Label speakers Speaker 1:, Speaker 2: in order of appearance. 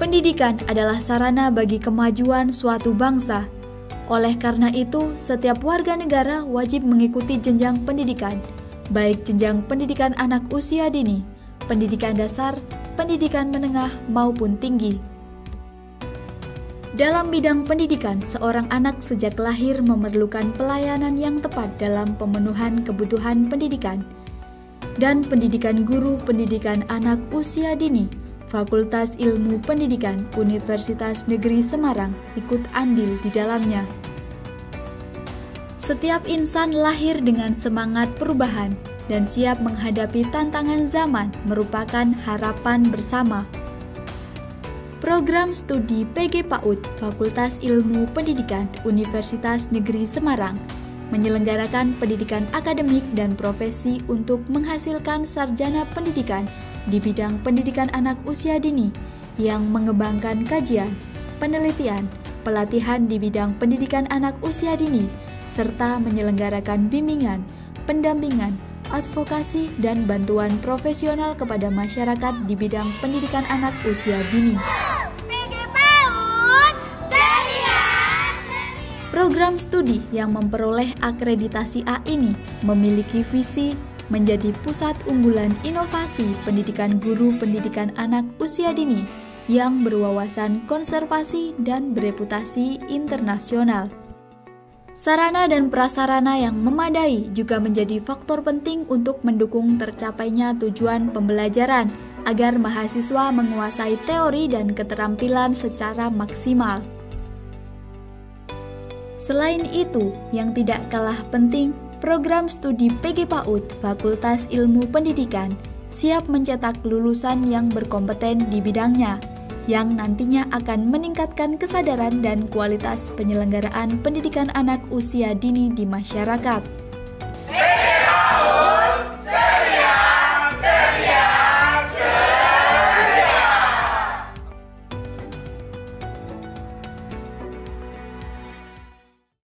Speaker 1: Pendidikan adalah sarana bagi kemajuan suatu bangsa. Oleh karena itu, setiap warga negara wajib mengikuti jenjang pendidikan, baik jenjang pendidikan anak usia dini, pendidikan dasar, pendidikan menengah maupun tinggi. Dalam bidang pendidikan, seorang anak sejak lahir memerlukan pelayanan yang tepat dalam pemenuhan kebutuhan pendidikan. Dan pendidikan guru pendidikan anak usia dini, Fakultas Ilmu Pendidikan Universitas Negeri Semarang ikut andil di dalamnya. Setiap insan lahir dengan semangat perubahan dan siap menghadapi tantangan zaman merupakan harapan bersama. Program Studi PG PAUD Fakultas Ilmu Pendidikan Universitas Negeri Semarang menyelenggarakan pendidikan akademik dan profesi untuk menghasilkan sarjana pendidikan di bidang pendidikan anak usia dini yang mengembangkan kajian, penelitian, pelatihan di bidang pendidikan anak usia dini, serta menyelenggarakan bimbingan, pendampingan, advokasi, dan bantuan profesional kepada masyarakat di bidang pendidikan anak usia dini. Program studi yang memperoleh akreditasi A ini memiliki visi menjadi pusat unggulan inovasi pendidikan guru pendidikan anak usia dini yang berwawasan konservasi dan bereputasi internasional. Sarana dan prasarana yang memadai juga menjadi faktor penting untuk mendukung tercapainya tujuan pembelajaran agar mahasiswa menguasai teori dan keterampilan secara maksimal. Selain itu, yang tidak kalah penting, program studi PG PAUD Fakultas Ilmu Pendidikan siap mencetak lulusan yang berkompeten di bidangnya, yang nantinya akan meningkatkan kesadaran dan kualitas penyelenggaraan pendidikan anak usia dini di masyarakat.